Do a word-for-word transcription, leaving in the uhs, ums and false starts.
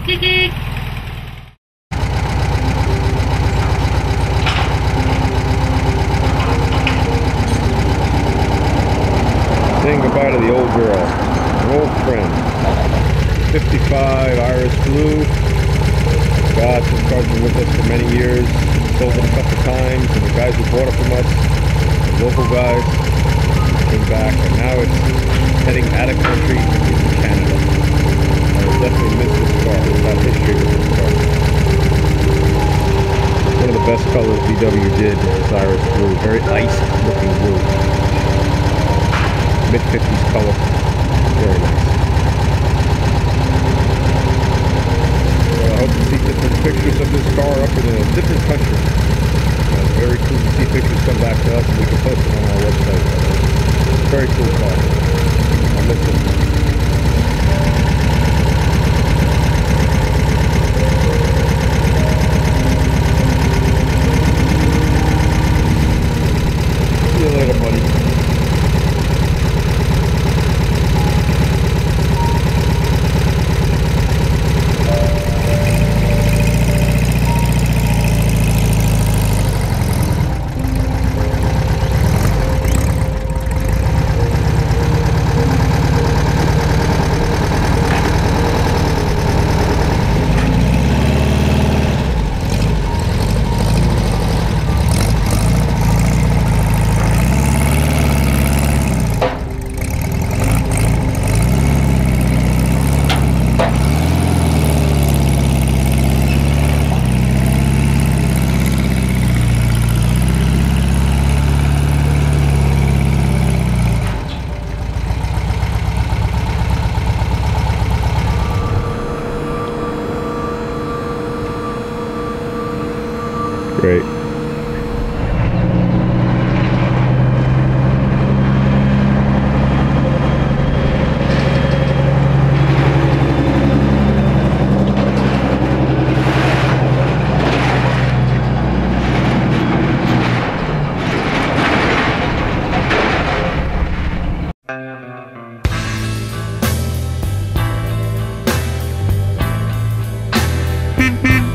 Saying goodbye to the old girl, an old friend. fifty-five Iris Blue. Gosh, this car's been with us for many years. Sold it a couple times, and the guys who bought it from us, the local guys, came back, and now it's heading out of country into Canada. I will definitely miss this car. It's got history with this car. One of the best colors B W did is Iris Blue. Very ice looking blue. mid fifties color. Very nice. So I hope to see different pictures of this car up in a different country. Uh, it's very cool to see pictures come back to us and we can post them on our website. Very cool car. I miss it. See you later, buddy. Great. Mm-hmm.